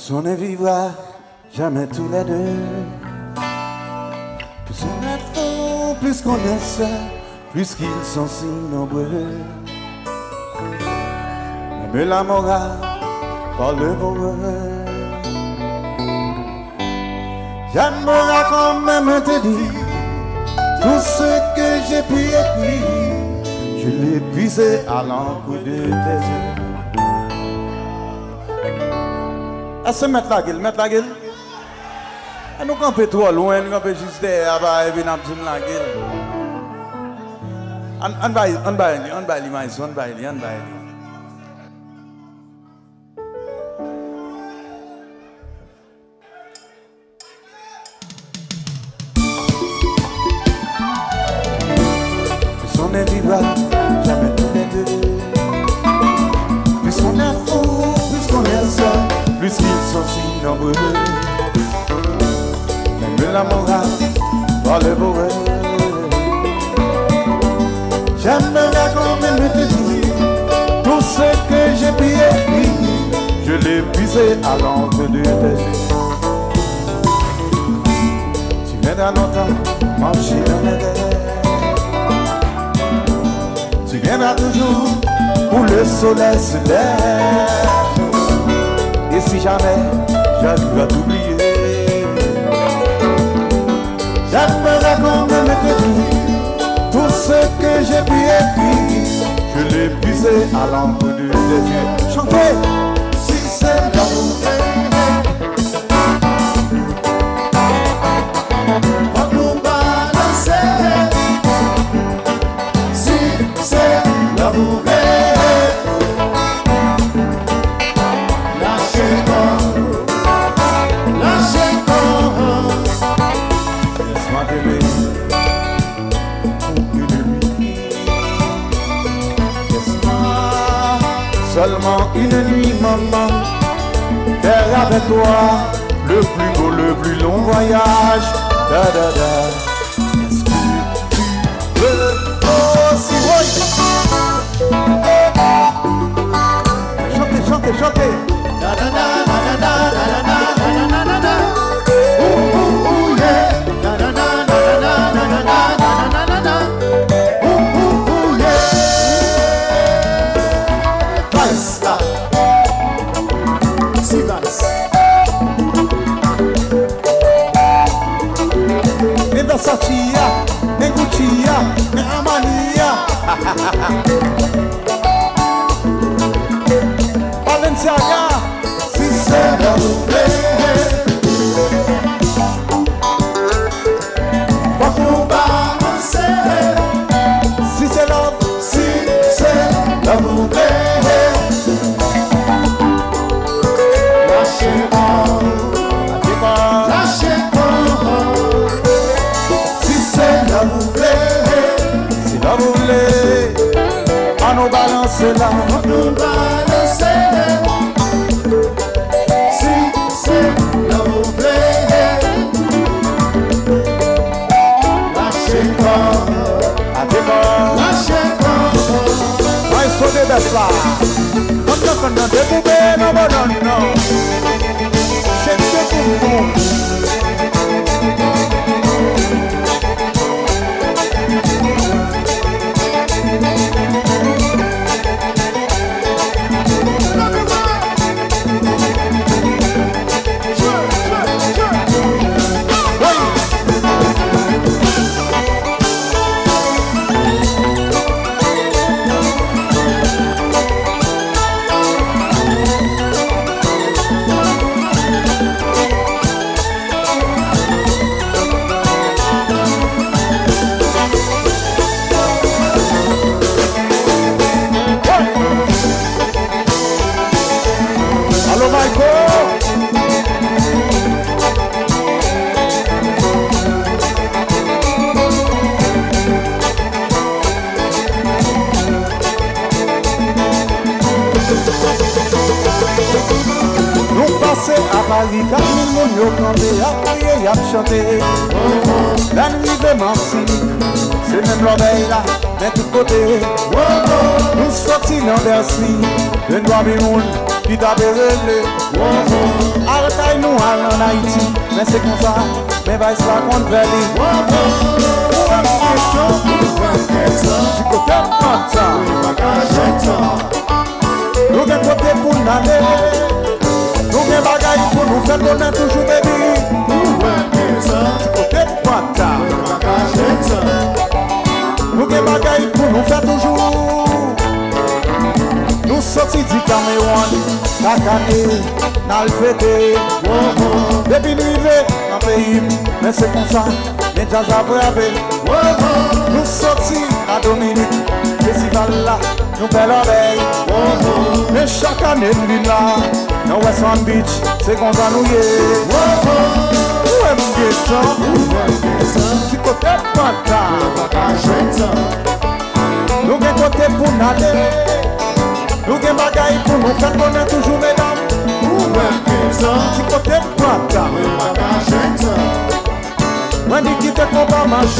Plus on est vivra, jamais tous les deux. Plus on est faux, plus qu'on est seul, plus qu'ils sont si nombreux. Même la morale parle pour eux. J'aimerais quand même te dire tout ce que j'ai pu écrire, je l'ai puisé à l'encre de tes yeux. Est-ce que mettre la gueule, mettre la gueule? Et nous campons trop loin, nous campons juste derrière, et puis nous avons la gueule. On va l'image, on va l'image. Plus on est vivra, jamais tous les deux. Plus on est fou, plus qu'on est seul, plus qu'ils sont si nombreux. Même la morale parle pour eux. J'aimerais quand même te dire tout ce que j'ai pu écrire, je l'ai puisé à l'encre de tes yeux. Tu viendras longtemps marcher dans mes rêves. Tu viendras toujours où le soleil se lève. Et si jamais j'arrive à t'oublier, j'aimerais quand même te dire tout ce que j'ai pu écrire, je l'ai puisé à l'encre de tes yeux. Chantez! Si c'est l'amour, faut nous balancer. Si c'est l'amour, laissez-moi t'aimer. Seulement une nuit, maman, faire avec toi le plus beau, le plus long voyage. Da da da. Est-ce que tu veux aussi? Chantez, chantez, chantez. Da da da da da da da da da da. Ouh ouh yeah. Da da da da da da da da da. Ouh ouh yeah. Nem Versatia, nem Guccia, nem Armania. Balenciaga, si c'est l'amour, faut nous balancer. Si c'est l'amour, si c'est l'amour. Nous balancer là, nous balancer. Si c'est l'amour, lâchez corps, lâchez corps. Moi je suis des bêtes là. On ne connaît pas de poupées, non, non, non. C'est des poupées. Paris, 4000 moun yo kande, a priye, a chante. La nuit vraiment cynique, c'est même l'oreille là, mais tout côté. Nous sortis dans Bercy, de noir et monde, qui t'a bérélé. Arrête nous en Haïti, mais c'est comme ça, mais va ça qu'on veut dire. Du côté de ça, nous avons côté pour l'aller, nous avons bagaille pour nous faire connaître toujours baby. Du côté de ça, nous avons bagaille pour nous faire toujours. Nous sortis du Cameroun, Kakane, dans le fêté. Depuis nous arrivons dans le pays, mais c'est comme ça, les jazz à braver. Nous sortis à Dominique, festival là, nous faisons l'oreille. Mais chaque année, nous là, dans West Palm Beach, c'est comme ça nous y est. Où est-ce que du côté de Panta, nous avons côté pour nader. Nous avons des bagailles pour nous faire connaître toujours mesdames. Du côté de Panta, moi dis qui te combat marcher.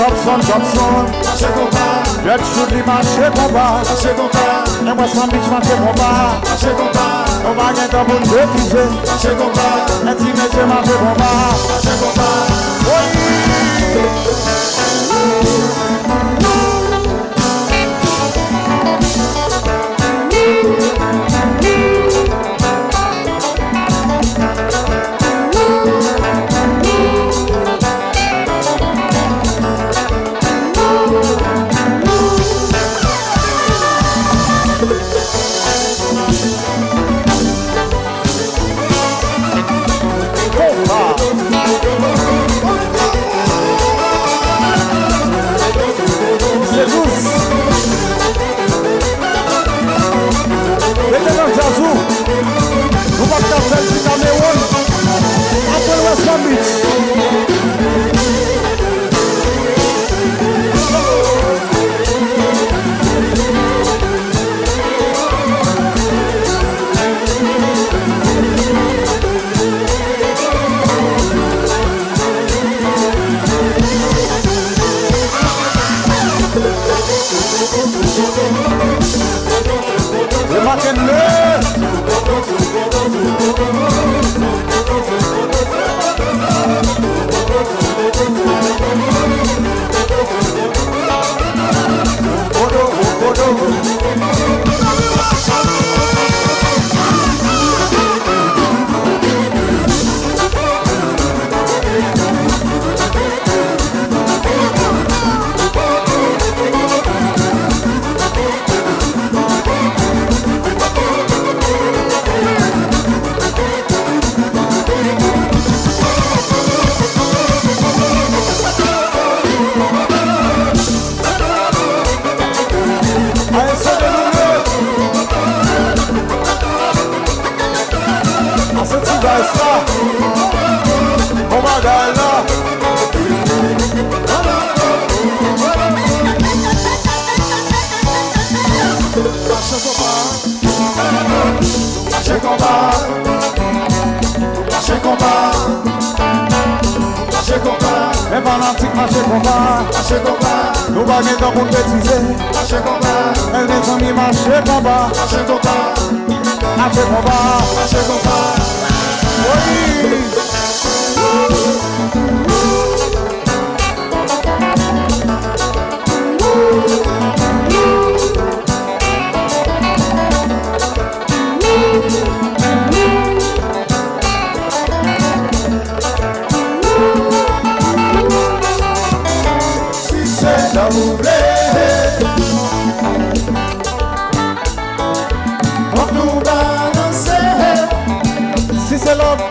Dobson, Marché combat, Jet shoot li marché combat. marché combat, Et moi sans bitch marché combat. marché combat, On va gagner dans mon défisé. marché combat, Et si monsieur marché combat. marché combat. Les fanatiques marché combat. Marché combat, Nous va gagner dans mon bêtise. marché combat, Et les amis marché combat. marché combat, Marché combat. marché combat. Oui. Si c'est love,